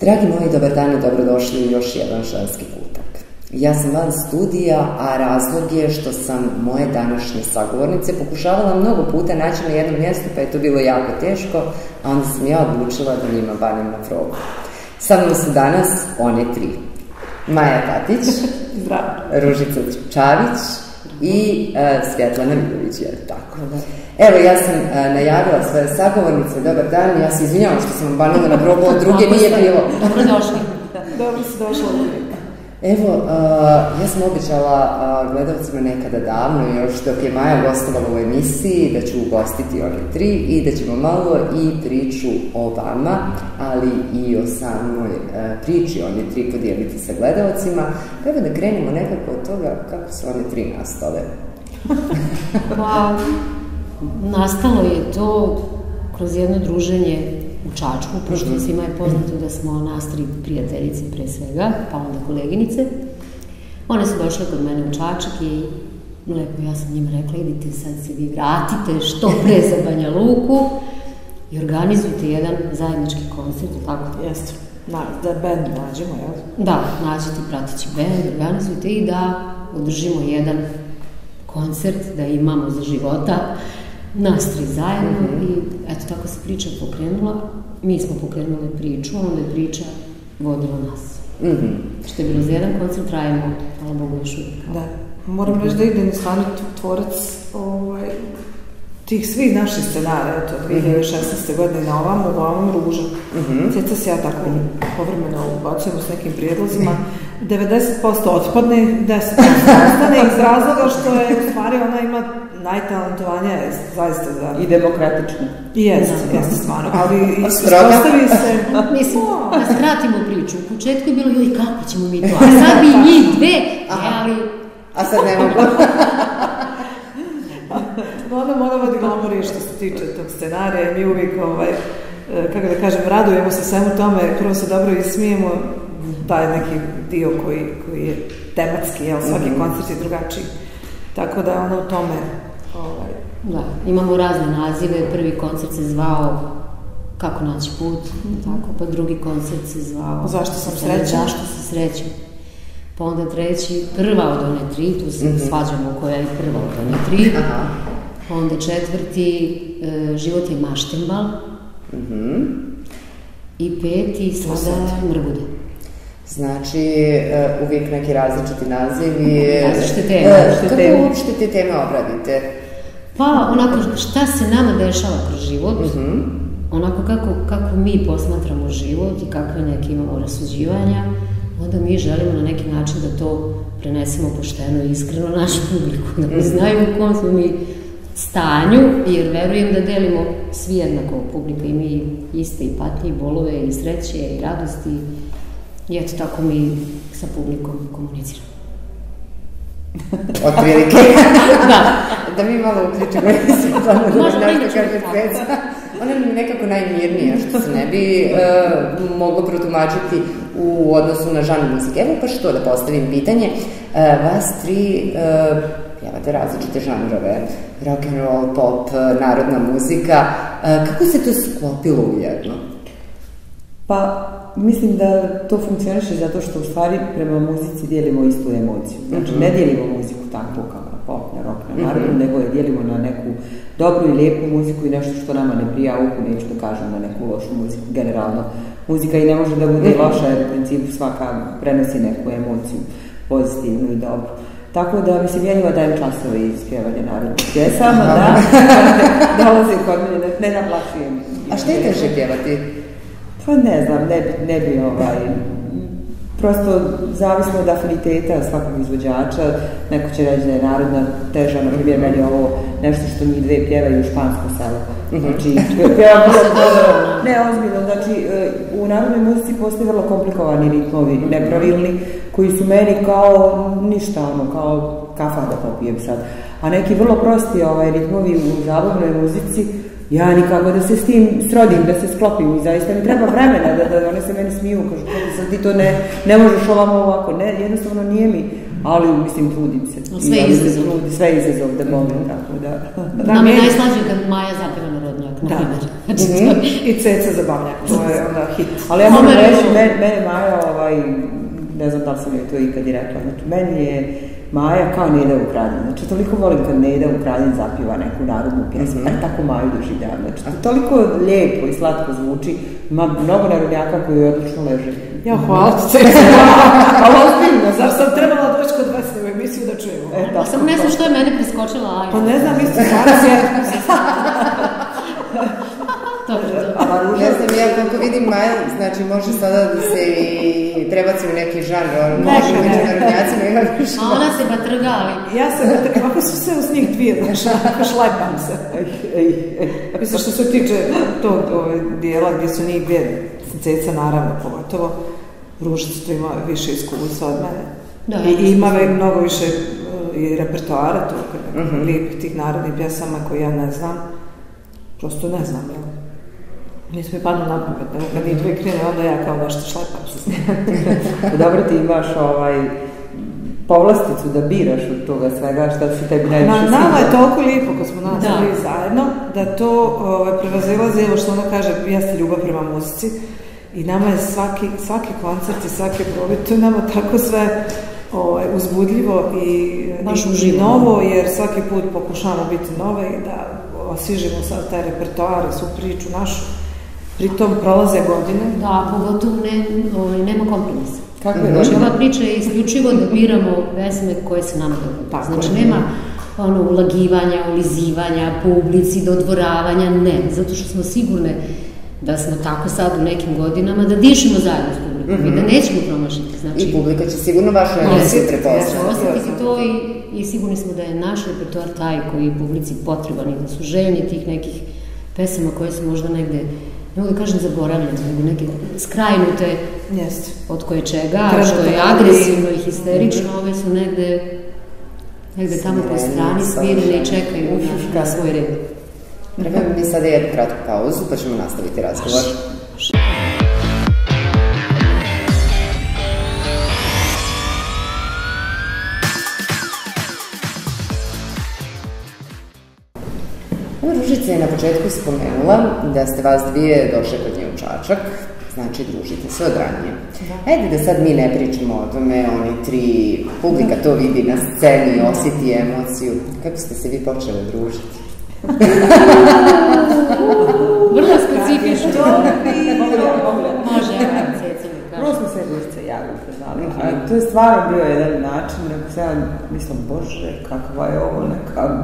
Dragi moji, dobar dan i dobrodošli u još jedan ženski kutak. Ja sam van studija, a razlog je što sam moje današnje sagovornice pokušavala mnogo puta naći na jednom mjestu, pa je to bilo jako teško, a onda sam ja odlučila da njima banem na probu. Sa mnom su danas one tri. Maja Tatić, Ružica Čavić i Svjetlana Vidović, je li tako? Evo, ja sam najavila svoje sagovornice, dobar dan, ja se izvinjavam što sam vam banila na probu, od druge nije bilo. Dobrodošli. Dobro si došla u uvijek. Evo, ja sam obećala gledalcima nekada davno, još dok je Maja gostovala u emisiji, da ću ugostiti one tri i da ćemo malo i priču o vama, ali i o samoj priči one tri podijeliti sa gledalcima. Evo da krenemo nekako od toga kako su one tri nastale. Pa, nastalo je to kroz jedno druženje u Čačku, pošto svima je poznato da smo nas tri prijateljice pre svega, pa onda koleginice. One su došle kod mene u Čačak i lepo ja sam njima rekla, idite sad se vi vratite što pre za Banja Luku i organizujte jedan zajednički koncert, tako? Jeste, da band nađemo, jel? Da, nađete prateći band, organizujte i da održimo jedan koncert, da imamo za života nas tri zajedno i eto tako se priča pokrenula. Mi smo pokrenuli priču, onda je priča vodila nas. Što je bilo za jedan koncert, trajimo, hvala Bogu, još uvijek. Da, moram reći da idem stvarno tvorac tih svih naših scenara, eto, 2016. godine na ovamo, uglavnom Ruža. Sjeća se ja tako povremeno ubacujemo s nekim prijedlozima. 90% otpadne, 10% ostane iz razloga što je u stvari ona ima najtalentovanija, zaista za... I demokratična. Jeste stvarno, ali ispostavi se... Mislim, da skratimo priču. U početku je bilo, joj, kako ćemo mi to? A sad bi njih dve, ali... A sad ne mogu. Ona mora vodi glamurije što se tiče tog scenarija i mi uvijek, kako da kažem, radujemo se svemu tome, prvo se dobro ismijemo, taj neki dio koji je tematski, jel, svaki koncert je drugačiji. Tako da ono u tome... Da, imamo razne nazive, prvi koncert se zvao Kako naći put, tako, pa drugi koncert se zvao Zašto sam srećan? Zašto sam srećan? Pa onda treći, prva od one tri, tu se svađamo koja je prva od one tri. Pa onda četvrti, Život je maštenbal. I peti, sada Mrgude. Znači, uvijek neki različiti nazivi. Različite teme. Kako uopšte te teme obradite? Pa, onako, šta se nama dešava kroz život, onako kako mi posmatramo život i kakve neke imamo rasuđivanja, onda mi želimo na neki način da to prenesemo pošteno i iskreno našu publiku, da znaju u kom smo mi stanju, jer verujem da delimo svi jednako publika i mi iste i patnje, i bolove, i sreće, i radosti. I eto tako mi sa publikom komuniciramo. Otprilike. Da mi malo uključimo nešto kaže Peca. Ona je nekako najmirnija, što se ne bi moglo protumačiti u odnosu na žanr muzike. Evo pa što da postavim pitanje. Vas tri pjevate različite žanrove. Rock'n'roll, pop, narodna muzika. Kako se to sklopilo u jedno? Pa, mislim da to funkcioniše zato što u stvari prema muzici dijelimo istu emociju. Znači, ne dijelimo muziku tako kao na pop, na rock, na narodnu, nego je dijelimo na neku dobru i lijepu muziku i nešto što nama ne prija uku, neću da kažem na neku lošu muziku. Generalno, muzika i ne može da bude loša, jer u principu svaka prenosi neku emociju, pozitivnu i dobru. Tako da, mislim, ja njima dajem časove iz pjevanja narodnih pjesama, da, dolaze kod mene, ne naplaćujem. A što je teže pjevati? Pa ne znam, ne bi prosto zavisno od afiniteta svakog izvođača, neko će reći da je narodna teža, na primjer meni ovo nešto što njih dve pjevaju u špansko selo. Znači, ne, ozbiljno, znači u narodnoj muzici postoje vrlo komplikovani ritmovi, nepravilni, koji su meni kao ništa, kao kafa da popijem sad. A neki vrlo prosti ritmovi u zabavnoj muzici, ja nikako da se s tim srodim, da se sklopim i zaista mi treba vremena da one se meni smiju, kažu, sad ti to ne možeš ovamo ovako, ne, jednostavno nije mi ali mislim trudim se. Sve izazov. Sve izazov da molim, tako da. Nam je najslađe kad Maja zapeva narodnjak, na primjer. I Ceca za bavljak, to je onda hit. Ali ja moram reći, mene Maja, ne znam da li sam joj to ikad i rekla, znači meni je Maja kao Neda Ukrajin. Znači, toliko volim kad Neda Ukrajin zapiva neku narodnu pjesmu. Tako Maju doživljavam. Znači, to toliko lijepo i slatko zvuči. Ima mnogo narodnjaka koji odlično leže. Ja, hvala ti. Ali ozbiljno, zar sam trebala doći kod vas u emisiju da čujemo? Samo ne znam što je mene preskočila. Pa ne znam, isto stvarno Ne znam, ja kako vidim Maja, znači može sada da se i prebaci u neki žanr, može među narodnjacima ima više. A ona se batrga, ali... Ja se batrga, ako su sve uz njih dvije, znaš, ako šlepam se. Mislim, što se tiče tog dijela gdje su njih dvije, Ceca naravno pogotovo, Ružica to ima više iskustva od mene. I ima mnogo više i repertoara tog, lijepih tih narodnih pjesama koje ja ne znam. Prosto ne znam, jel? Nisam mi padno na pamet, kad nije dvije krene, onda ja kao nešto šlepam se. Dobro, ti imaš povlasticu da biraš od toga svega, šta si tebi najviše svidjela. Nama je toliko lijepo kad smo nastavili zajedno, da to prevazilazi, evo što ona kaže, jeste ljubav prema muzici. I nama je svaki koncert i svaki probit, to je nama tako sve uzbudljivo i novo, jer svaki put pokušavamo biti nove i da osvježimo sad taj repertoar i svu priču našu. Pritom prolaze godine. Da, pogotovo nema kompromisa. Kako je znači, ova priča je isključivo da biramo pesme koje se nama dogodaju. Znači, nema ulagivanja, ulizivanja, publici, dodvoravanja, ne. Zato što smo sigurne da smo tako sad u nekim godinama, da dišemo zajedno s publikom i da nećemo promašiti. Znači, i publika će sigurno vašu emisiju prepoznati. Osjetiti to i sigurni smo da je naš repertoar taj koji je publici potreban i da su željni tih nekih pesama koje su možda negde, ne mogu da kažem zaboravljene, nego neke skrajnute od koje čega, što je agresivno i histerično, ove su negde tamo po strani smirene i čekaju na svoj red. Treba mi sada jednu kratku pauzu, pa ćemo nastaviti razgovor. Ružica je na početku spomenula da ste vas dvije došle kod nje u Čačak, znači družite se od ranije. Ajde da sad mi ne pričamo o tome, oni tri, publika to vidi na sceni, osjeti emociju. Kako ste se vi počeli družiti? Vrlo specifično. Može, Ceca mi kaže. Prvo smo se Ružice javili poznali. To je stvarno bio jedan način, nego se ja mislim, bože, kakva je ovo neka...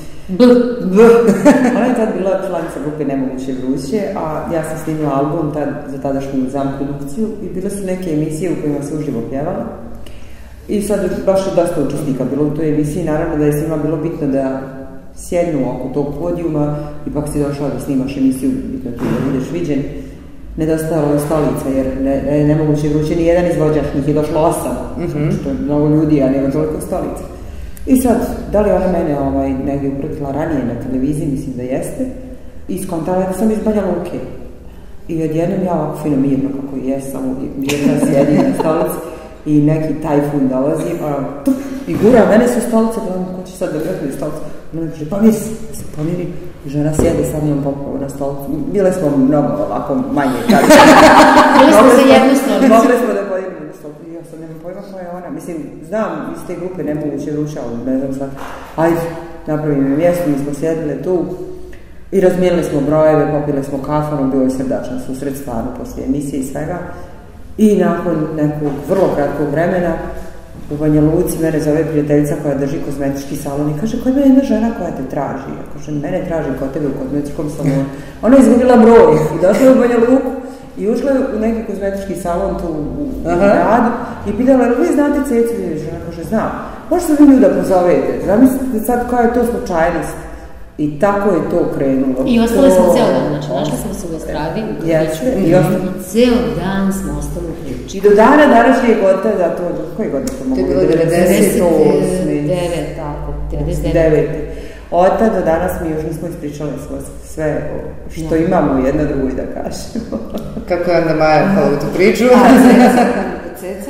Ona je tad bila članica grupe Nemoguće vruće, a ja sam snimila album za tadašnju ZAM produkciju i bile su neke emisije u kojima se uživo pjevala. I sad baš je dosta učesnika bilo u toj emisiji, naravno da je svima bilo bitno da sjednu oko tog podijuma, ipak si došla da snimaš emisiju, bitno tu da budeš viđen. Nedostajalo je stolica, jer Nemoguće vruće ni jedan izvođač, njih je došlo 8, što je mnogo ljudi, a nema toliko stolica. I sad, da li ona mene negdje upratila ranije na televiziji, mislim da jeste, i skontala da sam iz Banja Luke. I odjednom ja ovako fino mirno kako i jesam, mirno sjedim na stolici i neki tajfun dolazi, i gura mene sa stolice, gledam ko će sad da gledati stolice. Ona kaže, pomiri se pomiri. I žena sjede sa mnom na stolicu. Bile smo mnogo ovako manje. Bili smo za jednu stolicu. Mogli smo da podijelimo na stolicu. Ja sam nema pojma koja je ona. Mislim, znam iz te grupe Nemoguće vruće, ali ne znam sad. Ajde, napravimo mjesto, mi smo sjedile tu. I razmijenili smo brojeve, popili smo kafu, bilo je srdačan susret stvarno poslije emisije i svega. I nakon nekog vrlo kratkog vremena u Banja Luci mene zove prijateljica koja drži kozmetički salon i kaže, koja je jedna žena koja te traži? Ja kažem, mene traži kod tebe u kozmetičkom salonu. Ona je izgubila broj i došla je u Banja Luku i ušla je u neki kozmetički salon tu u gradu i pitala, vi znate Cecu? I žena kaže, znam. Možda se vi ljuda pozovete? Zamislite sad koja je to slučajnost. I tako je to krenulo. I ostali smo ceo dan, znači našli smo se u estradi, i ceo dan smo ostali u priči. I do dana današnjeg od tada, do koje godine to mogu? To je bilo 98. 99, tako, 99. Od tada do danas mi još nismo ispričali sve što imamo jedno drugo i da kažemo. Kako je onda Maja pala u tu priču? Ceca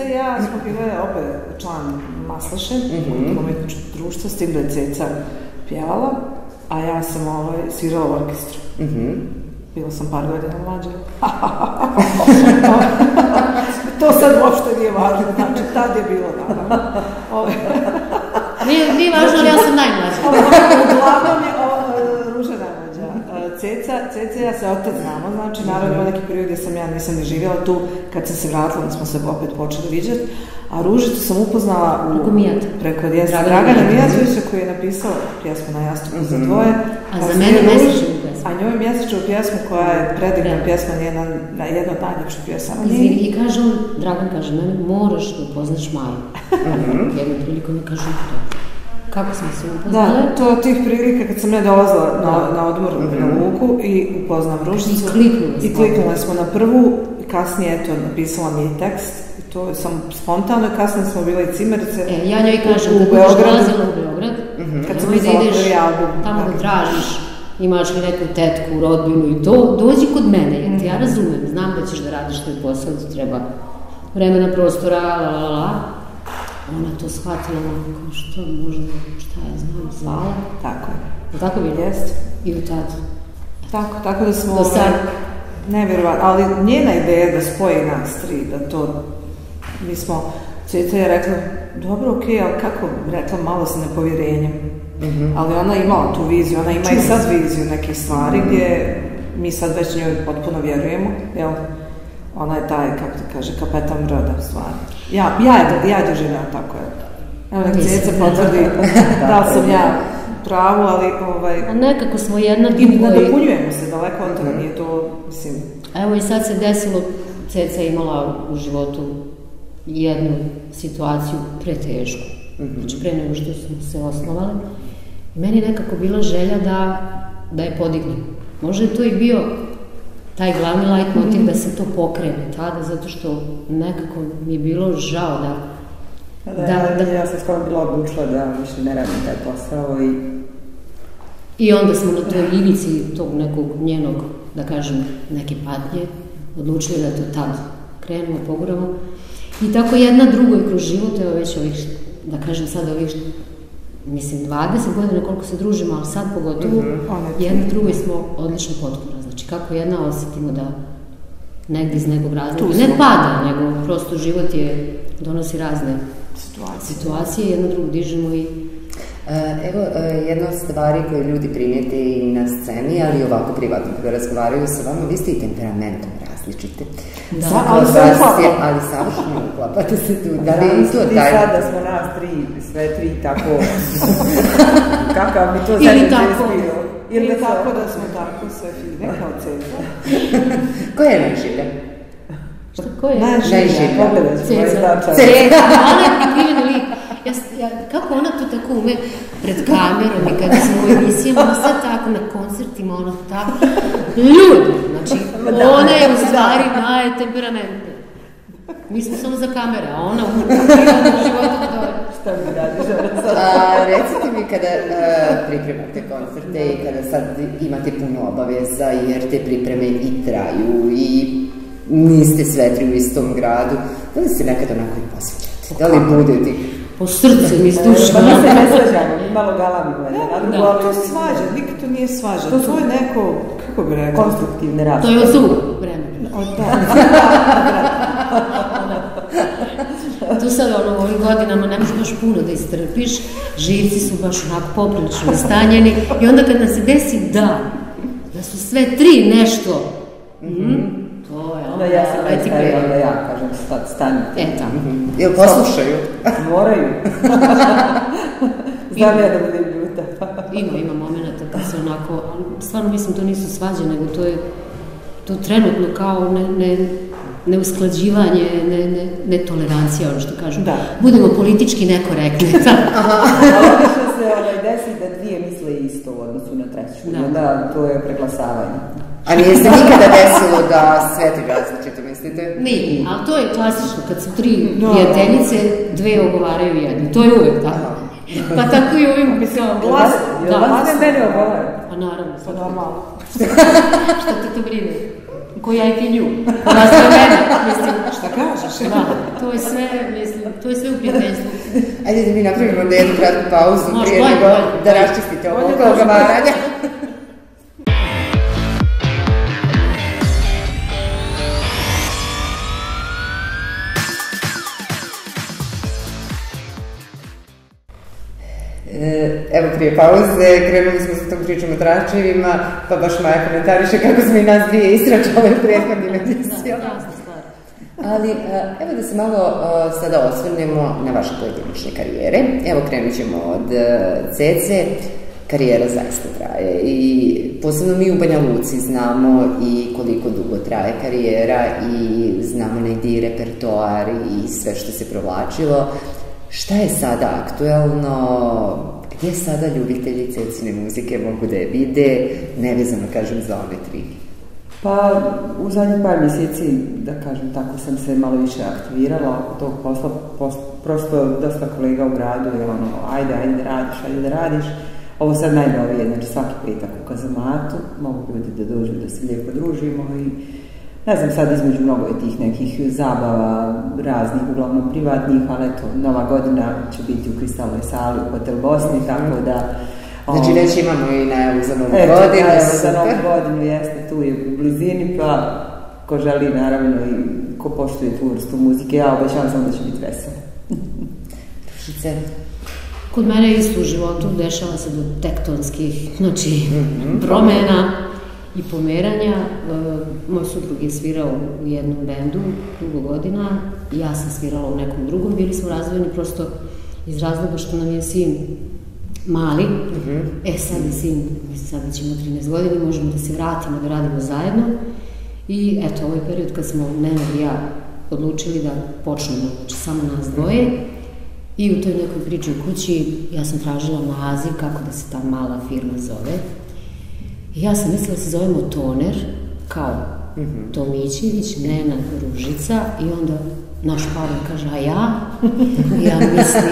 Ceca i ja smo bile obe član Maslaše, umetničkog društva, s tim da je Ceca pjevala, a ja sam svirala u orkestru. Bila sam par godina mlađa. To sad uopšte nije važno, znači tad je bilo naravno. Nije važno, ali ja sam najmlađa. Uglavnom je Ruža najmlađa. Ceca ja se otac znamo, znači naravno je neki period gdje ja nisam ni živjela tu, kad sam se vratila, da smo se opet počeli viđati. A Ružicu sam upoznala preko Dragana Mijatovića koji je napisao pjesmu Na jastuku za dvoje. A za mene Mjesečnu pjesmu. A njoj Mjesečnu pjesmu koja je predivna pjesma, jedna od najljepših pjesama. Izvini, i kaže on, Dragan kaže, mene moraš da upoznaš Maju. Jednom prilikom mi kaže, kako smo se upoznali? Da, to od tih prilika kad sam ja dolazila na odmor na luku i upoznam Ružicu. I kliknula smo na prvu, kasnije eto napisala mi je tekst. To sam spontano, kasnije smo bile i cimerice. Ja njoj kažem, kad budeš dolazila u Beograd, kad sam izdala prvi album. Tamo da tražiš, imaš li neku tetku, rodbinu i to, dođi kod mene, jer ti ja razumem, znam da ćeš da radiš tvoj posao, da treba vremena, prostora, Ona to shvatila, kao što možda, šta ja znam, zvala. Tako je. Tako bi jest? I u tad. Tako da smo... Do sad. Nevjerovatno, ali njena ideja da spoji nas tri, da to... Mi smo, Ceca je rekla, dobro, okej, ali kako rekla, malo sa nepovjerenjem. Ali ona je imala tu viziju, ona ima i sad viziju nekih stvari gdje mi sad već njoj potpuno vjerujemo, jel? Ona je taj, kako ti kaže, kapetan broda, stvari. Ja je doživljam tako, evo nek Ceca potvrdi da sam ja pravu, ali... A nekako smo jedna drugo... I nadopunjujemo se, daleko od toga, nije to, mislim... Evo i sad se desilo, Ceca je imala u životu jednu situaciju pretešku. Znači pre nego što smo se osnovali. I meni je nekako bila želja da je podignem. Možda je to i bio taj glavni leitmotiv da se to pokrene tada, zato što nekako mi je bilo žao ja sam skoro bila odlučila da više ne radim taj posao i onda smo na toj ivici tog nekog njenog, da kažem, neke patnje odlučili da to tad krenemo, poguramo. I tako jedna drugoj kroz život, evo već ovih, da kažem sad ovih, mislim 20 godina koliko se družimo, ali sad pogotovo, jedna drugoj smo odlično potpora. Znači kako jedna osjetimo da negdje iz nekog razloga, ne pada, nego prosto život donosi razne situacije, jedna drugu dižemo i... Evo, jedna od stvari koje ljudi primijete i na sceni, ali ovako privatno kada razgovaraju sa vama, vi ste i temperamentom različite. Ali savršeno uklapate se tu. Da li je isto taj... Sad da smo nas sve tri tako... Kakav mi to zajedno ispio. Ili tako da smo tako sve fine kao Ceca. Ko je najživlja? Šta, ko je? Najživlja. Pogledaj ću moje značaje. Ceca, ona je prikriveni lik. Kako ona to tako ume pred kamerom i kada smo u emisijama, ona sad tako na koncertima, ona tako, ljudi, znači, ona je u stvari najtemperamentnija. Mi smo samo za kamere, a ona u životu dole. Šta mi radiš? Recite mi kada pripremate koncerte i kada sad imate puno obaveza, jer te pripreme i traju i niste sve tri u istom gradu, da li se nekad onako i posvećate? Da li bude ti? Po srcu mi izdušno. Pa mi se ne svađamo, mi malo galamimo. To svađa, nikad to nije svađa. To je neko, kako bi rekao? Konstruktivne rasprave. To je od zub vremena. Tu sad u ovim godinama ne možeš baš puno da istrpiš, živci su baš onako poprilično istanjeni i onda kad nam se desi da su sve tri nešto, to je onda ja sam onda ja kažem stanite. Jel poslušaju? Moraju. Znam ja da budem ljuta. Ima momenta kad se onako, stvarno mislim to nisu svađe, nego to je to trenutno kao neusklađivanje, netolerancija, ono što kažu. Budemo politički nekorektni. Ali obično se desi da dvije misle isto u odnosu na treću. Onda to je preglasavanje. A nije se nikada desilo da sve tri različito mislite? Nije, ali to je klasično. Kad su tri prijateljice, dve ogovaraju jednu. To je uvijek tako. Pa tako i ovim glas. Da, mene ogovaraju. Pa naravno. Pa normalno. Šta te to brine? Ko ja i ti nju. Ona sve mene, mislim. Šta kažeš? Da, to je sve, mislim, to je sve u prijateljstvu. Ajde da mi napravimo onda jednu kratku pauzu prije nego da raščistite ovo oko ogovaranja. Evo prije pauze krenuli smo sa tom pričom o tračevima, pa baš Maja komentariše kako smo i nas dvije istračale u prethodnim emisijama. Ali evo da se malo sada osvrnemo na vaše pojedinačne karijere. Evo krenut ćemo od Cece. Karijera zaista traje i posebno mi u Banja Luci znamo i koliko dugo traje karijera i znamo negdje i repertoar i sve što se provlačilo. Šta je sada aktuelno? Gdje sada ljubitelji Cecine muzike mogu da je vide, nevezano kažem za ove tri? Pa u zadnjih par mjeseci, da kažem tako, sam se malo više aktivirala oko tog posla. Prosto dosta kolega u gradu je ono, ajde da radiš. Ovo sad najnovije, znači svaki petak u kazamatu, mogu ljudi da dođu da se lijepo družimo i ne znam, sad između mnogo je tih nekih zabava raznih, uglavnom privatnih, ali eto, Nova godina će biti u Kristalnoj sali u Hotel Bosni, tako da... Znači već imamo i najavu za Novu godinu. Eto, za Novu godinu jeste, tu je u blizini, pa ko želi naravno i ko poštuje tu vrstu muzike, ja obećavam sam da će biti veselo. Ružice? Kod mene isto u životu dešava se do tektonskih, znači, promjena i pomeranja. Moj suprug je svirao u jednom bendu dugo godina, ja sam svirala u nekom drugom, bili smo razvojeni prosto iz razloga što nam je sin mali, sad je sin, sad već ima 13 godina, možemo da se vratimo, da radimo zajedno i eto, ovaj period kad smo Nenad i ja odlučili da počnemo, znači samo nas dvoje i u toj nekoj priči u kući ja sam tražila naziv kako da se ta mala firma zove. I ja sam mislila da se zovemo Toner, kao Tomićević, Nenad, Ružica i onda naš Pavle kaže, a ja? I ja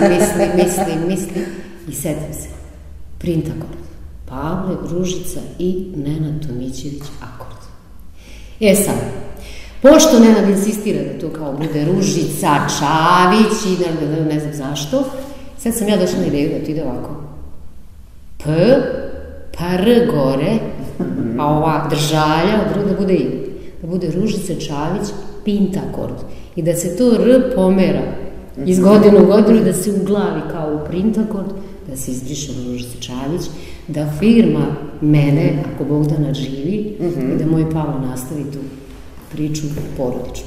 mislim i setim se. Print akord. Pavle, Ružica i Nenad Tomićević akord. Sad, pošto Nenad insistira da to kao bude Ružica, Čavić i ne znam zašto, sad sam ja došla na ideju da to ide ovako. P, pa R gore, a ova držalja, da bude Ružica, Čavić, Pint akord. I da se to R pomera iz godine u godinu, da se u glavi kao u print akord, da se izbriše Ružica Čavić, da firma mene, ako Bog da nadživi, i da moj Pavle nastavi tu priču porodičnu.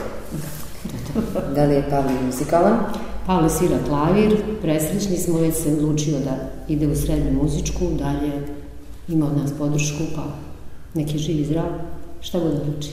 Da li je Pavle muzikalan? Pavle svira klavir, presrećni smo, već se odlučio da ide u srednju muzičku, dalje ima od nas podršku, pa neki živi zdrav, šta god odluči.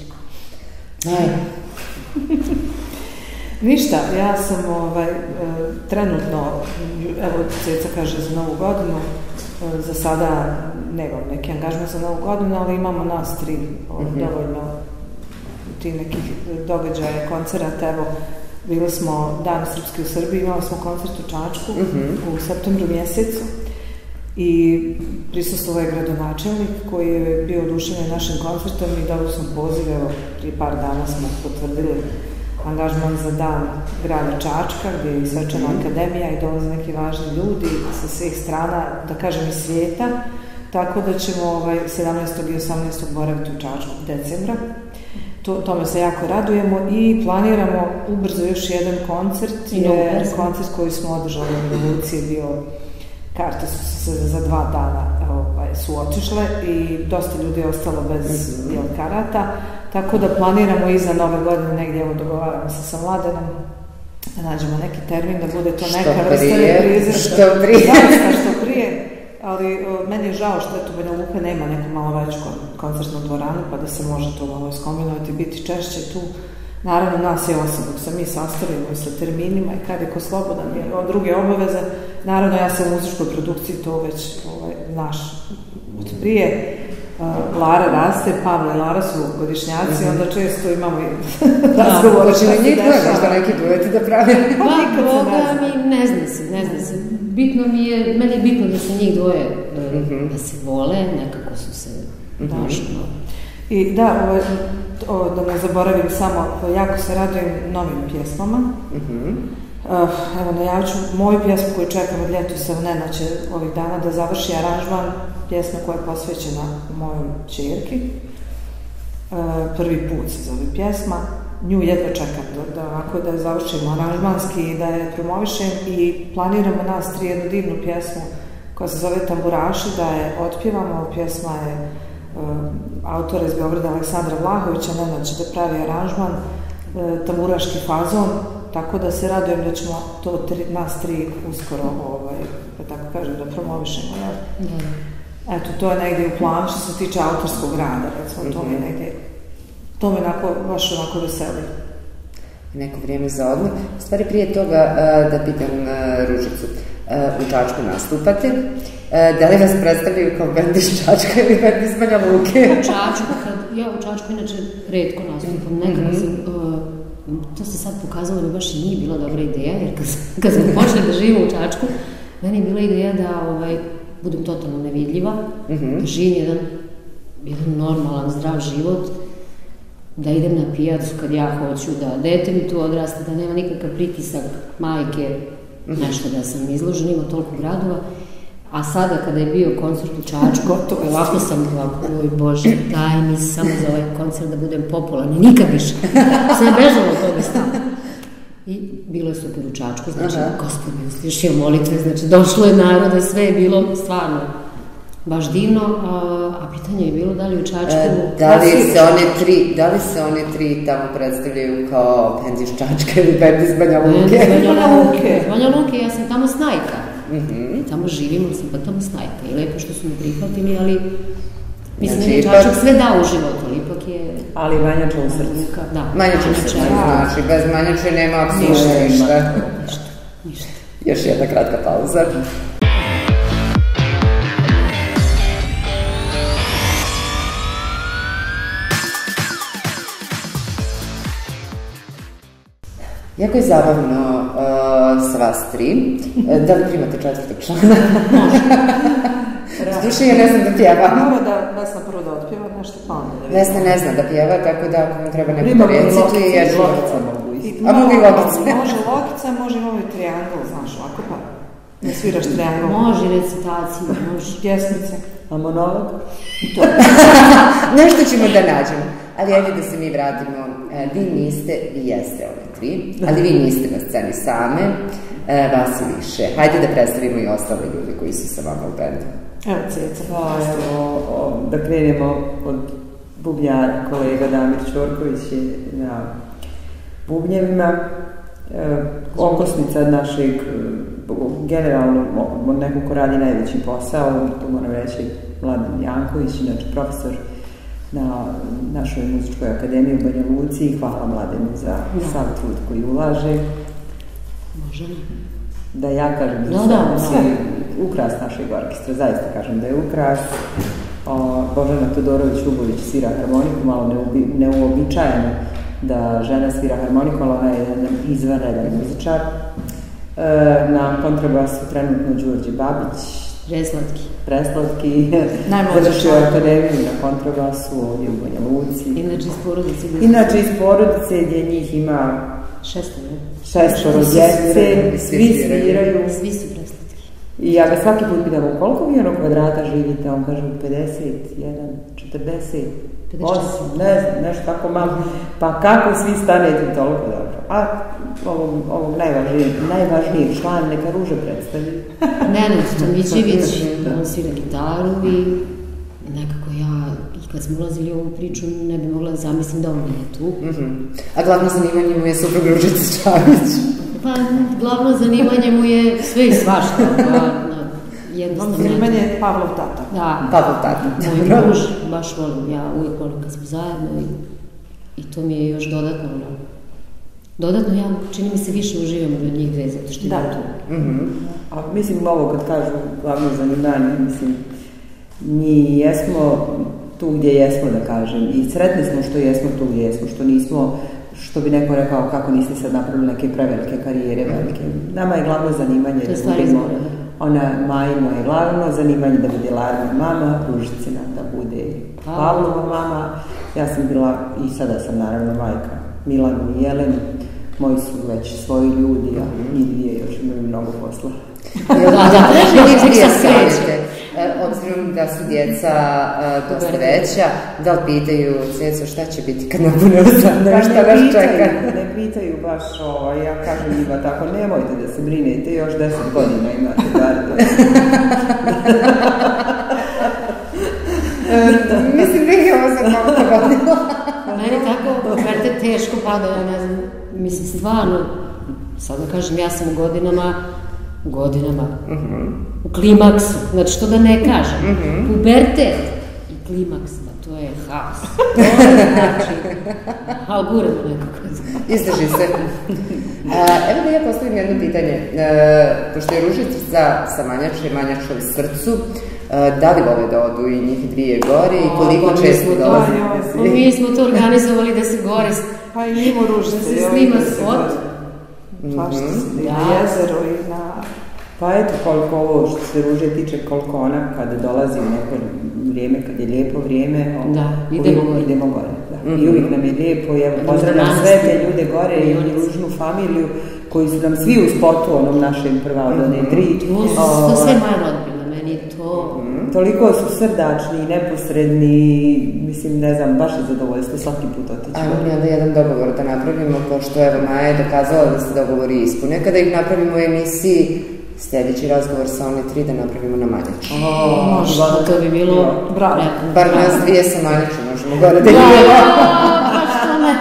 Ništa, ja sam trenutno, evo Ceca kaže za Novu godinu, za sada nemam neki angažman za Novu godinu, ali imamo nas tri dovoljno ti nekih događaja, koncerata, evo bili smo Dan srpski u Srbiji, imali smo koncert u Čačku u septembru mjesecu i prisustvovao je gradonačelnik koji je bio oduševljen našim koncertom i dobili smo poziv, evo prije par dana smo potvrdili angažman za Dan grada Čačka gdje je svečana akademija i dolaze neki važni ljudi sa svih strana, da kažem iz svijeta, tako da ćemo 17. i 18. boraviti u Čačku decembra. Tome se jako radujemo i planiramo ubrzo još jedan koncert. Koncert koji smo održali u Banja Luci je bio, karte su se za 2 dana su otišle i dosta ljudi je ostalo bez karata, tako da planiramo iza Nove godine negdje, evo dogovaramo se sa Mladenom da nađemo neki termin, da bude to neka vrsta reprize. Što prije. Ali meni je žao što eto Banja Luka nema neku malo veću koncertnu dvoranu pa da se može to malo skominovati, biti češće tu. Naravno nas je 8 dok se mi sastavimo sa terminima i kad je ko slobodan jer od druge obaveze. Naravno ja sam u muzičkoj produkciji, to već naš od prije. Lara raste, Pavle i Lara su godišnjaci, onda često imamo i razgovor. Znači na njih dvoje možda neki dueti da pravi. Ne zna se. Meni je bitno da se njih dvoje, da se vole, nekako su se došli. I da, da ne zaboravim samo, jako se radujem novim pjesmama. Evo, najavit ću moju pjesmu koju čekam od ljetu Nena će ovih dana da završi aranžman, pjesma koja je posvećena mojoj ćerki. Prvi put se zove pjesma. Nju jedva čekam da je završimo aranžmanski i da je promovišem i planiramo nas tri jednu divnu pjesmu koja se zove Tamburaši, da je otpjevamo. Pjesma je autora iz Beograda Aleksandra Vlahovića, Nena će da pravi aranžman, tamburaški fazon, tako da se radujem da ćemo to nas tri uskoro, da tako kažem, da promovišemo. Eto, to je negdje u planu što se tiče autorskog rada, recimo, to mi je negdje, to me baš onako veseli. Neko vrijeme za odmor. U stvari, prije toga da pitam Ružicu, u Čačku nastupate. Da li vas predstavljaju kao bend iz Čačka ili bend iz Banja Luke? Ja u Čačku inače retko nastupam. Nekada sam, to se sad pokazalo da baš i nije bila dobra ideja, jer kad smo počeli da živimo u Čačku, meni je bila ideja da budem totalno nevidljiva, da živim jedan normalan, zdrav život, da idem na pijacu kad ja hoću, da dete mi tu odrasta, da nema nikakav pritisak majke, nešto da sam izložena, ima toliko gradova. A sada kada je bio koncert u Čačku, ovako sam oj Bože, daj mi samo za ovaj koncert da budem popularna, nikad više. Sam je bežala od toga stavno. I bilo je super u Čačku, znači Gospod mi uslišio molitve, znači došlo je naroda i sve je bilo stvarno baš divno, a pitanje je bilo da li u Čačku... Da li se one tri tamo predstavljaju kao bend iz Čačka ili bend iz Banja Luke? Banja Luke, ja sam tamo snajka. Tamo živim, ali sam pa tamo snajka. I lepo što su me prihvatili, ali mislim da je Čačak sve dao u životu, ali ipak je... Ali manjača u srcu. Da, manjača u srcu, znači bez manjače nema apsolutno ništa. Još jedna kratka pauza. Jako je zabavno s vas tri. Da li primate četvrtog člana? Može. Zduše, ja ne znam da pjeva. Mora da Vesna prvo da otpjeva nešto, pa onda da Vesna ne zna da pjeva, tako da ako vam treba neko da recituje, jer Lokica mogu. A mogu i Lokica. Može Lokica, može i ovaj triangl, znaš, ovako pa ne sviraš triangl. Može recitacija, može pjesmice. A monolog? Nešto ćemo da nađemo. Ali ajde da se mi vratimo. Vi niste, vi jeste ove tri, ali vi niste na sceni same, vas i više. Hajde da predstavimo i ostale ljudi koji su sa vama u bendu. Evo, Ceca. Da krenemo od bubnjara, kolega Damir Ćorković je na bubnjevima, okosnica našeg, generalno neko ko radi najveći posao, to moram reći Mladen Janković, inače profesor na našoj muzičkoj akademiji u Banja Luci i hvala Mladenu za sav trud koji ulaže. Možemo. Da ja kažem da su ukras našeg orkestra, zaista kažem da je ukras. Božena Todorović-Ljubović svira harmoniku, malo neuobičajeno da žena svira harmoniku, ali ona je jedan izvanredan muzičar. Na kontrabasu trenutno Đurđe Babić, Preslatki, završio akademiju na kontrabasu ovdje u Banja Luci. Inače iz porodice gdje njih ima šestoro djece, svi sviraju. Svi su Preslatki. I ja ga svaki put pitam u koliko vi onog kvadrata živite, on kaže 51, 40, 8, ne znam, nešto tako malo. Pa kako svi stanete toliko dobro? A ovog najvažnijeg člana neka Ruža predstavi. Nenad Tomićević, on svira gitaru i nekako ja, i kad smo ulazili u ovu priču, ne bi mogla da zamislim da on nije tu. A glavno zanimanje mu je suprug Ružica Čavić. Pa glavno zanimanje mu je sve i svašta. Zanimanje je Pavlov tata. Da, Pavlov tata. Moj muž, baš volim, ja uvijek volim kad smo zajedno i to mi je još dodatno. Dodatno ja, čini mi se, više uživam od njih dve, zato što je tu. A mislim ovo kad kažu glavno zanimanje, mislim, mi jesmo tu gdje jesmo, da kažem, i sretni smo što jesmo tu gdje jesmo, što nismo, što bi neko rekao kako niste sad napravili neke prevelike karijere velike. Nama je glavno zanimanje to je stvari izbora. Ona Majino je glavno zanimanje da bude Larina mama, Ružicina da bude Pavlova mama. Ja sam bila i sada sam naravno majka Milanu i Jelenu. Moji su već svoji ljudi, a njih dvije još imaju mnogo posla. Obzirom da su djeca dosta veća, da li pitaju djecu šta će biti kad napune 18, šta vas čeka? Ne pitaju baš ovo, ja kažem njima tako, nemojte da se brinete, još 10 godina imate gardu. Mislim da je ovo za kako godilo. Meni tako, verte, teško pada, ja ne znam, mislim, stvarno, sad da kažem, ja sam u godinama, u klimaksu, znači što da ne kažem, pubertet i klimaks, to je haos. To je znači, algoritm nekako. Izdrži se. Evo da ja postavim jedno pitanje. Pošto je Ružica sa Manjačoj srcu, da li vole da odu i njih dvije gore i koliko često dolazi? Mi smo to organizovali da se gore, pa i mimo Ružice, da se snima spot. Pa što se na jezero i na... Pa eto koliko ovo što se Ruže tiče, koliko ona kada dolazi u neko vrijeme, kad je lijepo vrijeme, idemo gore. I uvijek nam je lijepo i evo pozdravljam sve te ljude gore i Ružnu familiju koji su nam svi u spotu onom našem prva od one 3. To sve moja rodbina, meni to... Toliko su srdačni i neposredni, mislim, ne znam, baš je zadovoljstvo svaki put otići. Ajmo mi onda jedan dogovor da napravimo, pošto evo Maja je dokazala da se dogovori ispune. Kada ih napravimo u emisiji, sljedeći razgovor sa one 3 da napravimo na Manjaču. Možda, to bi bilo... Bravo. Bar nas dvije sa Manjaču možemo gore da što na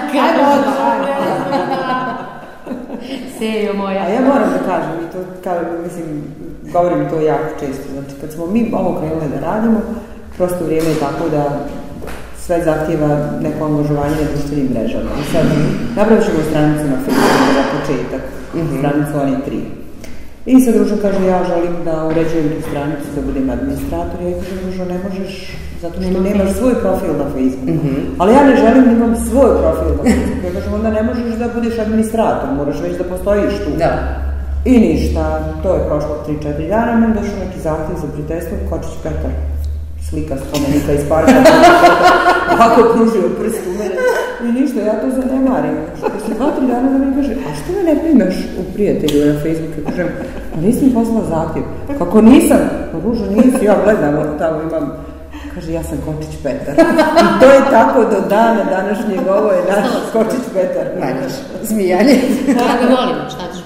Serio moja. A ja moram da kažem, i to, mislim, govorim to jako često, znači kad smo mi ovo krenuli da radimo, prosto vrijeme je tako da sve zahtjeva neko angažovanje na društvenim mrežama. I sad napravit ćemo stranicu na Facebooku za početak, stranicu oni 3. I sad Ruža kaže, ja želim da uređujem tu stranicu, da budem administrator. Ja kažem, Ruža, ne možeš, zato što nemaš svoj profil na Facebooku. Ali ja ne želim da imam svoj profil na Facebooku. Ja kažem, onda ne možeš da budeš administrator, moraš već da postojiš tu. Da. I ništa, to je prošlo 3-4 dana, nam došao neki zahtjev za prijateljstvo, Kočić Petar, slika spomenika iz parka, ovako pružio prst u mene. I ništa, ja to zanemarim. Posle 2-3 dana da mi kaže, a što me ne primaš u prijatelju na Facebooku? Kažem, nisi mi poslala zahtjev. Kako nisam? Ružo, nisi, ja gledam, tamo imam. Kaže, ja sam Kočić Petar. I to je tako do dana današnjeg, ovo je naš Kočić Petar. Manjač, zmijanje. Ja ga volim, šta ćeš?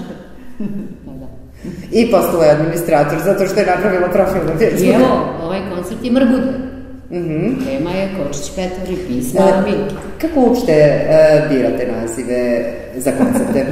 I postala je administrator, zato što je napravila profil na Facebooku. I evo, ovaj koncert je Mrgude. Tema je Kočić Petar i pisma Milke. Kako uopšte birate nazive za koncerte?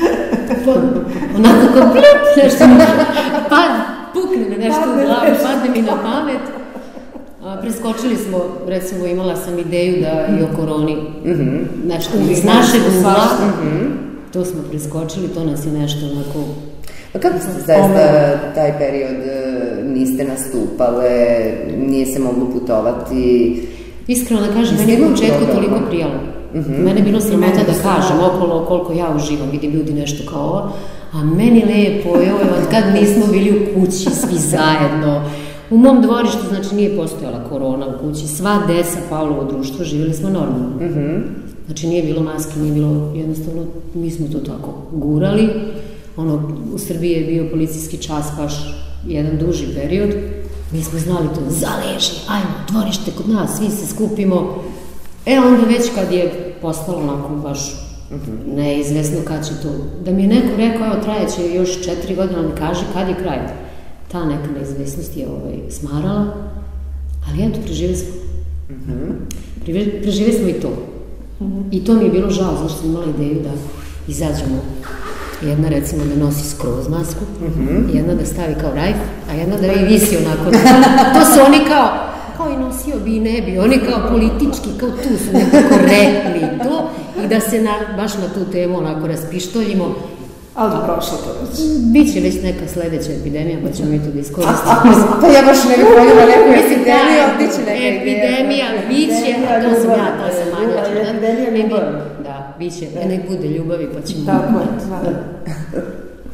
Onako kao pljup, nešto mi pukne me nešto u glavu, padne mi na pamet. Preskočili smo, recimo imala sam ideju da i o koroni nešto iz našeg ugla. To smo preskočili, to nas je nešto onako... Kako ste zaista taj period niste nastupale, nije se moglo putovati? Iskreno da kažem, meni je u početku toliko prijalo. Mene je bilo sramota da kažem okolo koliko ja uživam, vidim ljudi nešto kao ovo, a meni lijepo je od kad nismo bili u kući svi zajedno. U mom dvorištu, znači, nije postojala korona u kući, sva deca Pavlovo društvo, živjeli smo normalno. Znači, nije bilo maske, nije bilo, jednostavno, mi smo to tako gurali. U Srbiji je bio policijski čas baš jedan duži period. Mi smo znali to, zaleži, ajmo, dvorište kod nas, svi se skupimo. Onda već kad je postalo onako baš neizvesno kad će to, da mi je neko rekao, evo, trajeće još 4 godine, ali kaže kad je kraj. Ta neka neizvesnost je smarala, ali eto, preživjeli smo. Preživjeli smo i to. I to mi je bilo žao, zašto sam imala ideju da izađemo. Jedna, recimo, da nosi skroz masku, jedna da stavi kao rajf, a jedna da i visi onako. To su oni kao i nosio bi i ne bi, oni kao politički, kao tu su nekako rekli to i da se baš na tu temu onako raspištoljimo. Ali prošlo to već. Biće već neka sledeća epidemija, pa ćemo mi to da iskoristimo. Pa ja baš ne bih voljela neku epidemiju, ali biće neka epidemija, biće, a to sam ja, to sam Manjača. Epidemija ljubavi. Da, biće, nek bude ljubavi, pa ćemo... Tako je,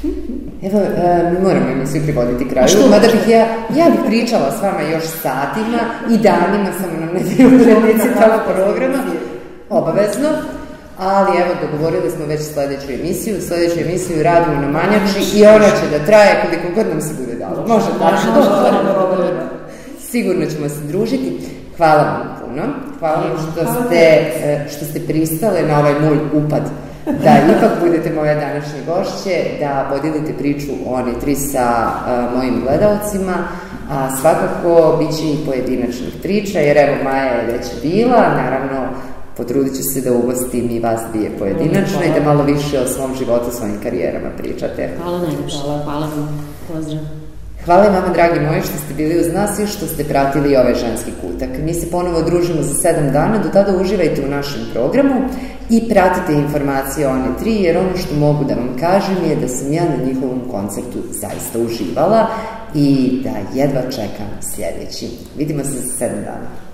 Evo, mi moramo emisiju privoditi kraju, mada bih ja bih pričala s vama još satima i danima, samo nam ne daju urednici tog programa, obavezno, ali evo, dogovorili smo već sledeću emisiju radimo na Manjači i ona će da traje koliko god nam se bude dalo. Može tako? Sigurno ćemo se družiti. Hvala vam puno. Hvala vam što ste pristale na ovaj moj upad da ipak budete moje današnje gošće, da podelite priču o one 3 sa mojim gledalcima, a svakako bit će i pojedinačnih priča, jer evo Maja je već bila, naravno potrudit ću se da ugostim i vas dvije pojedinačno i da malo više o svom životu, svojim karijerama pričate. Hvala najljepše, hvala vam, pozdrav. Hvala i vama, dragi moji, što ste bili uz nas i što ste pratili ovaj ženski kutak. Mi se ponovo družimo za 7 dana, do tada uživajte u našem programu i pratite informacije o one 3, jer ono što mogu da vam kažem je da sam ja na njihovom koncertu zaista uživala i da jedva čekam sljedeći. Vidimo se za 7 dana.